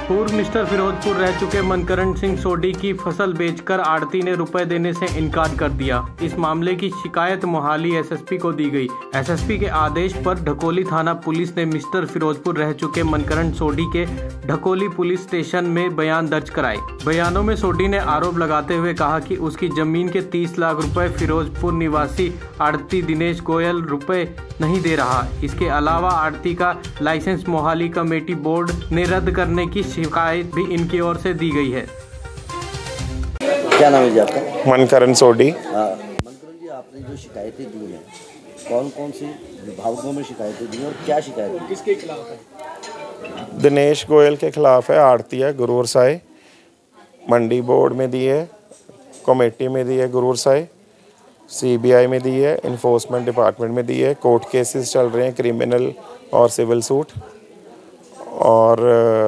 पूर्व मिस्टर फिरोजपुर रह चुके मनकरण सिंह सोडी की फसल बेचकर आड़ती ने रुपए देने से इनकार कर दिया। इस मामले की शिकायत मोहाली एसएसपी को दी गई। एसएसपी के आदेश पर ढकोली थाना पुलिस ने मिस्टर फिरोजपुर रह चुके मनकरण सोडी के ढकोली पुलिस स्टेशन में बयान दर्ज कराए। बयानों में सोडी ने आरोप लगाते हुए कहा कि उसकी जमीन के 30 लाख रुपए फिरोजपुर निवासी आड़ती दिनेश गोयल रुपए नहीं दे रहा। इसके अलावा आड़ती का लाइसेंस मोहाली कमेटी बोर्ड ने रद्द करने की शिकायत भी इनकी ओर से दी गई है। क्या नाम है जी आपका? मनकरण सोडी। मनकरण जी, आपने जो शिकायतें दी हैं कौन कौन से विभागों में शिकायतें दी हैं और क्या शिकायत है? किसके खिलाफ है? दिनेश गोयल के खिलाफ है। आड़ती है गुरूर साई, मंडी बोर्ड में दी है, कमेटी में दी है गुरूर साई, सीबीआई में दी है, इन्फोर्समेंट डिपार्टमेंट में दी है। कोर्ट केसेस चल रहे हैं, क्रिमिनल और सिविल सूट, और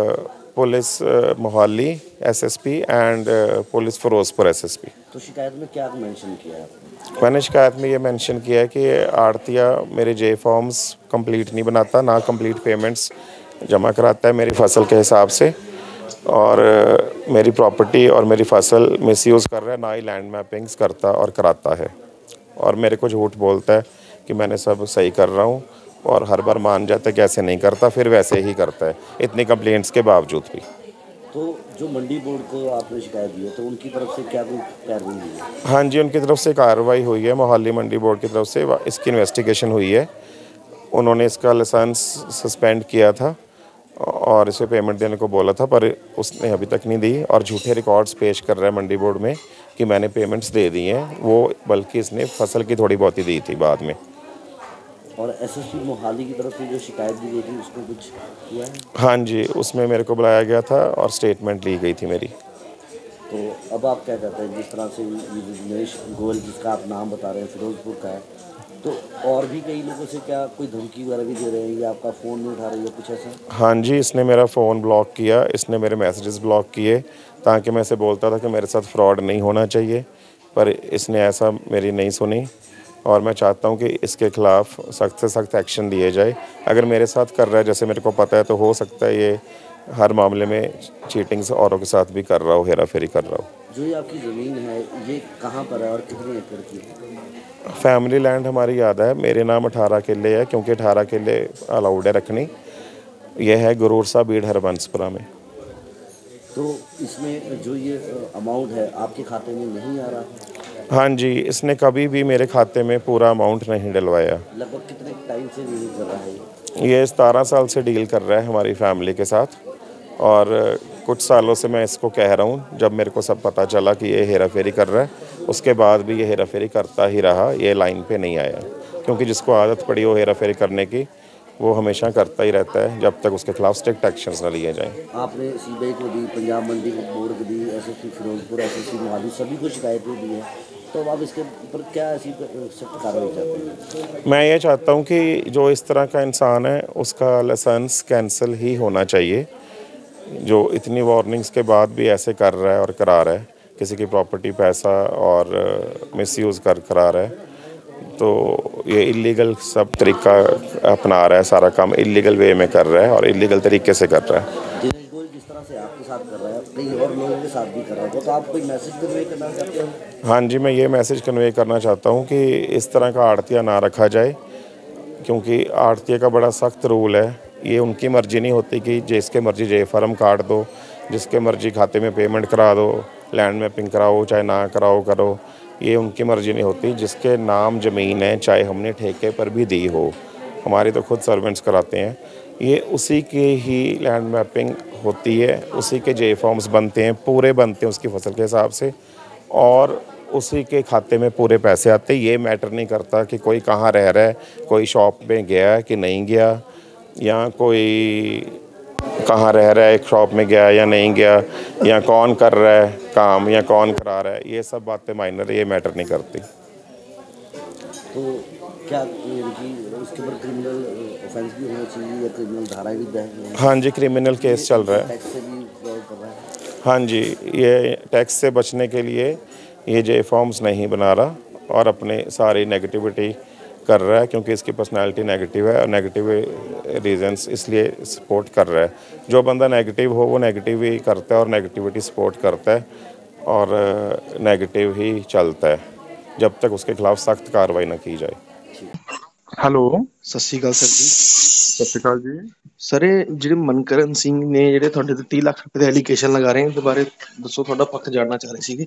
police Mohali SSP and police Firozpur SSP. तो शिकायत में क्या मेंशन किया है आपने? मैंने शिकायत में ये मेंशन किया है कि आड़तिया मेरे जे फॉर्म्स कंप्लीट नहीं बनाता, ना कंप्लीट पेमेंट्स जमा कराता है मेरी फसल के हिसाब से, और मेरी प्रॉपर्टी और मेरी फसल मिसयूज़ कर रहा है, ना ही लैंड मैपिंग्स करता और कराता है, और मेरे को झूठ बोलता है कि मैंने सब सही कर रहा हूँ, और हर बार मान जाता है कि ऐसे नहीं करता, फिर वैसे ही करता है, इतनी कंप्लेंट्स के बावजूद भी। तो जो मंडी बोर्ड को आपने शिकायत दी है तो उनकी तरफ से क्या कोई कार्रवाई हुई है? हाँ जी, उनकी तरफ से कार्रवाई हुई है। मोहाली मंडी बोर्ड की तरफ से इसकी इन्वेस्टिगेशन हुई है। उन्होंने इसका लाइसेंस सस्पेंड किया था और इसे पेमेंट देने को बोला था, पर उसने अभी तक नहीं दी, और झूठे रिकॉर्ड्स पेश कर रहा है मंडी बोर्ड में कि मैंने पेमेंट्स दे दी हैं, वो बल्कि इसने फसल की थोड़ी बहुत ही दी थी बाद में। और एसएसपी मोहाली की तरफ से जो शिकायत दी गई थी उसको कुछ किया है? हाँ जी, उसमें मेरे को बुलाया गया था और स्टेटमेंट ली गई थी मेरी। तो अब आप क्या कहते हैं, जिस तरह से ये दिनेश गोयल जिसका आप नाम बता रहे हैं फिरोजपुर का है, तो और भी कई लोगों से क्या कोई धमकी वगैरह भी दे रहे हैं या आपका फ़ोन नहीं उठा रही है कुछ ऐसा? हाँ जी, इसने मेरा फ़ोन ब्लॉक किया, इसने मेरे मैसेजेस ब्लॉक किए, ताकि मैं इसे बोलता था कि मेरे साथ फ्रॉड नहीं होना चाहिए, पर इसने ऐसा मेरी नहीं सुनी, और मैं चाहता हूँ कि इसके खिलाफ सख्त से सख्त एक्शन लिए जाए। अगर मेरे साथ कर रहा है, जैसे मेरे को पता है, तो हो सकता है ये हर मामले में चीटिंग्स औरों के साथ भी कर रहा हो, हेरा फेरी कर रहा हो। जो ये आपकी ज़मीन है ये कहाँ पर है और कितने एकड़ की है? फैमिली लैंड हमारी याद है, मेरे नाम 18 किले है, क्योंकि 18 किले अलाउड है रखनी। यह है गुरूर सा बीड़ हरबंसपुरा में। तो इसमें जो ये अमाउंट है आपके खाते में नहीं आ रहा? हाँ जी, इसने कभी भी मेरे खाते में पूरा अमाउंट नहीं डलवाया। लगभग कितने टाइम से डील कर रहा है ये 17 साल से डील कर रहा है हमारी फैमिली के साथ, और कुछ सालों से मैं इसको कह रहा हूँ। जब मेरे को सब पता चला कि ये हेरा फेरी कर रहा है, उसके बाद भी ये हेरा फेरी करता ही रहा, ये लाइन पे नहीं आया, क्योंकि जिसको आदत पड़ी हो हेरा फेरी करने की, वो हमेशा करता ही रहता है जब तक उसके खिलाफ स्ट्रिक्ट एक्शंस न लिए जाएं। आपने सीबीआई को दी, पंजाब मंडी बोर्ड को दी, एसएसपी फिरोजपुर, एसएसपी मोहाली, सभी को शिकायतें दी है, तो अब इसके ऊपर क्या ऐसी सख्त कार्रवाई चाहते हैं? मैं ये चाहता हूँ कि जो इस तरह का इंसान है उसका लाइसेंस कैंसिल ही होना चाहिए। जो इतनी वार्निंग्स के बाद भी ऐसे कर रहा है और करा रहा है, किसी की प्रॉपर्टी, पैसा और मिसयूज़ कर करा रहा है, तो ये इलीगल सब तरीका अपना रहा है, सारा काम इलीगल वे में कर रहा है और इलीगल तरीके से कर रहा है। दिनेश गोयल जिस तरह से आपके साथ कर रहा है, कई और लोगों के साथ भी कर रहा है, तो आप कोई मैसेज कन्वे करना चाहते हो? हाँ जी, मैं ये मैसेज कन्वे करना चाहता हूँ कि इस तरह का आड़तिया ना रखा जाए, क्योंकि आड़तिया का बड़ा सख्त रूल है। ये उनकी मर्ज़ी नहीं होती कि जिसके मर्ज़ी जे फर्म काट दो, जिसके मर्ज़ी खाते में पेमेंट करा दो, लैंड मैपिंग कराओ चाहे ना कराओ करो, ये उनकी मर्ज़ी नहीं होती। जिसके नाम ज़मीन है, चाहे हमने ठेके पर भी दी हो, हमारी तो खुद सर्वेंट्स कराते हैं, ये उसी के ही लैंड मैपिंग होती है, उसी के जे फॉर्म्स बनते हैं, पूरे बनते हैं उसकी फसल के हिसाब से, और उसी के खाते में पूरे पैसे आते हैं। ये मैटर नहीं करता कि कोई कहाँ रह रहा है, कोई शॉप में गया है कि नहीं गया, या कोई कहाँ रह रहा है, एक शॉप में गया या नहीं गया, या कौन कर रहा है काम या कौन करा रहा है, ये सब बातें माइनर है, ये मैटर नहीं करती। तो क्या उसके ऊपर क्रिमिनल ऑफेंस भी होना चाहिए या क्रिमिनल धाराएं भी दर्ज? हाँ जी, क्रिमिनल केस चल रहा है। टैक्स से भी कर रहा है? हाँ जी, ये टैक्स से बचने के लिए ये जे फॉर्म्स नहीं बना रहा और अपने सारी नेगेटिविटी कर रहा है, क्योंकि इसकी पर्सनालिटी नेगेटिव है और नेगेटिव रीजंस इसलिए सपोर्ट कर रहा है। जो बंदा नेगेटिव हो वो नेगेटिव ही करता है और नेगेटिविटी सपोर्ट करता है और नेगेटिव ही चलता है जब तक उसके खिलाफ सख्त कार्रवाई ना की जाए। ਹੈਲੋ ਸਤਿ ਸ਼੍ਰੀ ਅਕਾਲ ਸਰ ਜੀ। ਸਤਿ ਸ਼੍ਰੀ ਅਕਾਲ ਜੀ। ਸਰ ਇਹ ਜਿਹੜੇ ਮਨਕਰਨ ਸਿੰਘ ਨੇ ਜਿਹੜੇ ਤੁਹਾਡੇ ਤੇ 30 ਲੱਖ ਰੁਪਏ ਦੇ ਐਲੀਗੇਸ਼ਨ ਲਗਾ ਰਹੇ ਨੇ ਇਹਦੇ ਬਾਰੇ ਦੱਸੋ, ਤੁਹਾਡਾ ਪੱਖ ਜਾਣਨਾ ਚਾਹ ਰਹੇ ਸੀਗੇ।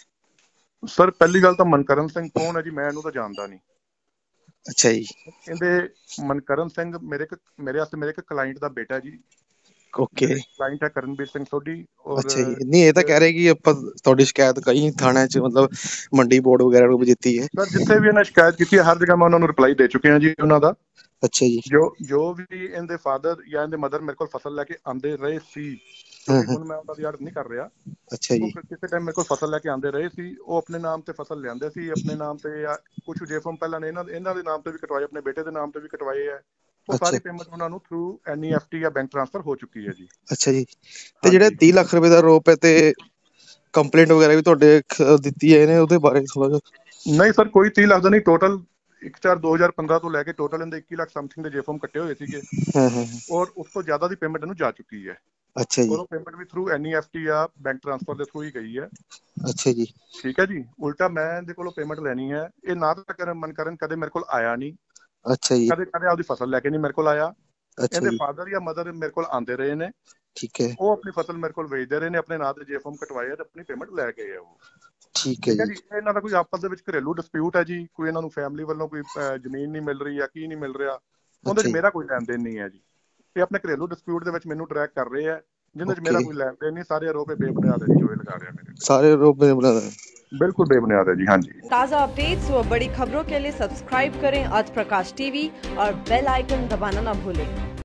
ਸਰ ਪਹਿਲੀ ਗੱਲ ਤਾਂ ਮਨਕਰਨ ਸਿੰਘ ਕੌਣ ਹੈ ਜੀ, ਮੈਂ ਇਹਨੂੰ ਤਾਂ ਜਾਣਦਾ ਨਹੀਂ। ਅੱਛਾ ਜੀ। ਇਹਦੇ ਮਨਕਰਨ ਸਿੰਘ ਮੇਰੇ ਇੱਕ ਕਲਾਇੰਟ ਦਾ ਬੇਟਾ ਜੀ। ਓਕੇ। ਕਲਾਇੰਟ ਹੈ ਕਰਨਵੀਰ ਸਿੰਘ ਸੋਢੀ। ਔਰ ਅੱਛਾ ਜੀ, ਨਹੀਂ ਇਹ ਤਾਂ ਕਹਿ ਰਹੇ ਕਿ ਆਪਾਂ ਤੁਹਾਡੀ ਸ਼ਿਕਾਇਤ ਕਈ ਥਾਣਿਆਂ 'ਚ ਮਤਲਬ ਮੰਡੀ ਬੋਰਡ ਵਗੈਰਾ ਨੂੰ ਵੀ ਦਿੱਤੀ ਹੈ। ਸਰ ਜਿੱਥੇ ਵੀ ਇਹਨਾਂ ਸ਼ਿਕਾਇਤ ਕੀਤੀ ਹੈ ਹਰ ਜਗ੍ਹਾ ਮੈਂ ਉਹਨਾਂ ਨੂੰ ਰਿਪਲਾਈ ਦੇ ਚੁੱਕਿਆ ਜੀ ਉਹਨਾਂ ਦਾ। ਅੱਛਾ ਜੀ। ਜੋ ਵੀ ਇਹਦੇ ਫਾਦਰ ਜਾਂ ਇਹਦੇ ਮਦਰ ਮੇਰੇ ਕੋਲ ਫਸਲ ਲੈ ਕੇ ਆਉਂਦੇ ਰਹੇ ਸੀ, ਹੁਣ ਮੈਂ ਉਹਨਾਂ ਦੀ ਆੜ ਨਹੀਂ ਕਰ ਰਿਹਾ। ਅੱਛਾ ਜੀ। ਕਿਸੇ ਟਾਈਮ ਮੇਰੇ ਕੋਲ ਫਸਲ ਲੈ ਕੇ ਆਉਂਦੇ ਰਹੇ ਸੀ, ਉਹ ਆਪਣੇ ਨਾਮ ਤੇ ਫਸਲ ਲਿਆਂਦੇ ਸੀ, ਆਪਣੇ ਨਾਮ ਤੇ ਜਾਂ ਕੁਝ ਜੇਫਰਮ ਪਹਿਲਾਂ ਨੇ ਇਹਨਾਂ ਦੇ ਨਾਮ ਤੇ ਵੀ ਕਟਵਾਏ, ਆਪਣੇ ਬੇਟੇ ਦੇ ਨਾਮ ਤੇ ਵੀ ਕਟਵਾਏ ਹੈ। ਉਹ ਸਾਰੀ ਪੇਮੈਂਟ ਉਹਨਾਂ ਨੂੰ ਥਰੂ NEFT ਜਾਂ ਬੈਂਕ ਟ੍ਰਾਂਸਫਰ ਹੋ ਚੁੱਕੀ ਹੈ ਜੀ। ਅੱਛਾ ਜੀ। ਤੇ ਜਿਹੜਾ 30 ਲੱਖ ਰੁਪਏ ਦਾ ਆਰੋਪ ਹੈ ਤੇ ਕੰਪਲੇਂਟ ਵਗੈਰਾ ਵੀ ਤੁਹਾਡੇ ਦਿੱਤੀ ਹੈ ਇਹਨੇ, ਉਹਦੇ ਬਾਰੇ ਥੋੜਾ ਜਿਹਾ। ਨਹੀਂ ਸਰ, ਕੋਈ 30 ਲੱਖ ਦਾ ਨਹੀਂ, ਟੋਟਲ 1/4/2015 ਤੋਂ ਲੈ ਕੇ ਟੋਟਲ ਇਹਦੇ 21 ਲੱਖ ਸਮਥਿੰਗ ਦੇ ਜੇਫਰਮ ਕੱਟੇ ਹੋਏ ਸੀਗੇ ਔਰ ਉਸ ਤੋਂ ਜ਼ਿਆਦਾ ਦੀ ਪੇਮੈਂਟ ਇਹਨੂੰ ਜਾ ਚੁੱਕੀ ਹੈ। ਅੱਛਾ ਜੀ। ਉਹ ਪੇਮੈਂਟ ਵੀ ਥਰੂ NEFT ਜਾਂ ਬੈਂਕ ਟ੍ਰਾਂਸਫਰ ਦੇ ਥਰੂ ਹੀ ਗਈ ਹੈ। ਅੱਛਾ ਜੀ। ਠੀਕ ਹੈ ਜੀ। ਉਲਟਾ ਮੈਂ ਇਹਦੇ ਕੋਲੋਂ ਪੇਮੈਂਟ ਲੈਣੀ ਹੈ, ਇਹ ਨਾ ਤਾਂ ਮਨਕਰਨ ਕਦੇ ਮੇਰੇ ਕੋਲ ਆਇਆ ਨਹੀਂ। ਅੱਛਾ ਜੀ। ਕਦੇ ਆਪਦੀ ਫਸਲ ਲੈ ਕੇ ਨਹੀਂ ਮੇਰੇ ਕੋਲ ਆਇਆ। ਅੱਛਾ ਇਹਦੇ ਜੀ। ਫਾਦਰ ਜਾਂ ਮਦਰ ਮੇਰੇ ਕੋਲ ਆਉਂਦੇ ਰਹੇ ਨੇ। ਠੀਕ ਹੈ। ਉਹ ਆਪਣੀ ਫਸਲ ਮੇਰੇ ਕੋਲ ਵੇਚਦੇ ਰਹੇ ਨੇ, ਆਪਣੇ ਨਾਂ ਤੇ ਜੇਫਰਮ ਕਟਵਾਏ ਤੇ ਆਪਣੀ ਪੇਮੈਂਟ ਲੈ ਗਏ ਆ ਉਹ। ਠੀਕ ਹੈ ਜੀ। ਇਹਨਾਂ ਦਾ ਕੋਈ ਆਪਸ ਦੇ ਵਿੱਚ ਘਰੇਲੂ ਡਿਸਪਿਊਟ ਹੈ ਜੀ, ਕੋਈ ਇਹਨਾਂ ਨੂੰ ਫੈਮਿਲੀ ਵੱਲੋਂ ਕੋਈ ਜ਼ਮੀਨ ਨਹੀਂ ਮਿਲ ਰਹੀ ਜਾਂ ਕੀ ਨਹੀਂ ਮਿਲ ਰਿਹਾ, ਉਹਦੇ 'ਚ ਮੇਰਾ ਕੋਈ ਲੈਣ ਦੇਣ ਨਹੀਂ ਹੈ ਜੀ। ਇਹ ਆਪਣੇ ਘਰੇਲੂ ਡਿਸਪਿਊਟ ਦੇ ਵਿੱਚ ਮੈਨੂੰ ਟਰੈਕ ਕਰ ਰਹੇ ਆ, ਜਿਹਦੇ 'ਚ ਮੇਰਾ ਕੋਈ ਲੈਣ ਦੇਣ ਨਹੀਂ। ਸਾਰੇ ਆਰੋਪ ਬੇਬੁਨਿਆਦ ਹੈ ਜੀ ਜੋ ਇਹ ਲਗਾ ਰਿਹਾ ਮੇਰੇ। ਸਾਰੇ आरोप बेबुनियाद है। बिल्कुल बेबुनियाद है जी। हाँ जी। ताज़ा अपडेट्स व बड़ी खबरों के लिए सब्सक्राइब करें आज प्रकाश टीवी और बेल आइकन दबाना ना भूलें।